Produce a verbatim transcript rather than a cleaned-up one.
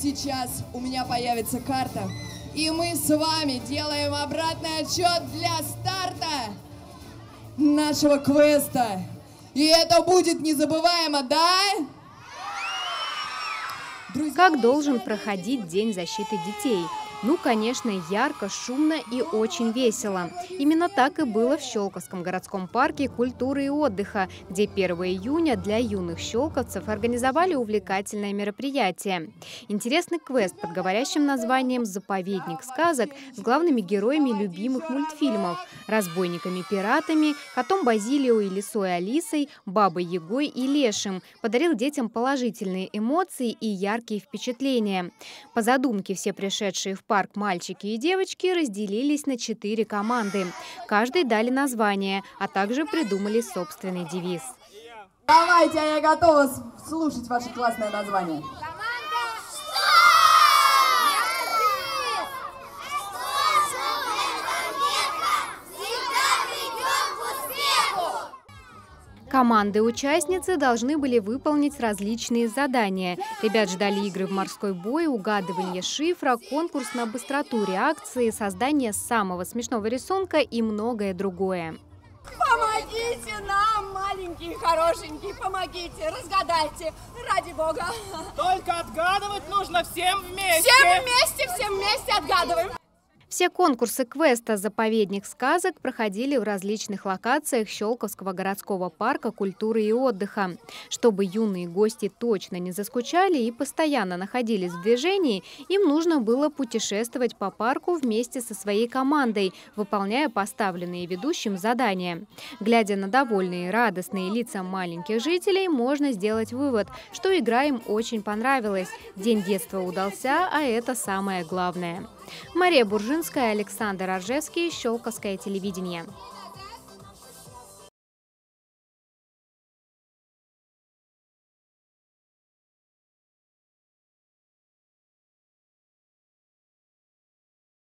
сейчас у меня появится карта, и мы с вами делаем обратный отчет для старта нашего квеста. И это будет незабываемо, да? Друзья, как должен проходить День защиты детей? Ну, конечно, ярко, шумно и очень весело. Именно так и было в Щелковском городском парке культуры и отдыха, где первого июня для юных щелковцев организовали увлекательное мероприятие. Интересный квест под говорящим названием «Заповедник сказок» с главными героями любимых мультфильмов – разбойниками-пиратами, котом Базилио и лисой Алисой, бабой Ягой и Лешим – подарил детям положительные эмоции и яркие впечатления. По задумке все пришедшие в парк мальчики и девочки разделились на четыре команды. Каждой дали название, а также придумали собственный девиз. Давайте, я готова слушать ваше классное название. Команды-участницы должны были выполнить различные задания. Ребят ждали игры в морской бой, угадывание шифра, конкурс на быстроту реакции, создание самого смешного рисунка и многое другое. Помогите нам, маленькие, хорошенькие, помогите, разгадайте, ради бога. Только отгадывать нужно всем вместе. Всем вместе, всем вместе отгадываем. Все конкурсы квеста «Заповедник сказок» проходили в различных локациях Щелковского городского парка культуры и отдыха. Чтобы юные гости точно не заскучали и постоянно находились в движении, им нужно было путешествовать по парку вместе со своей командой, выполняя поставленные ведущим задания. Глядя на довольные и радостные лица маленьких жителей, можно сделать вывод, что игра им очень понравилась. День детства удался, а это самое главное. Мария Буржинская, Александр Оржевский, Щелковское телевидение.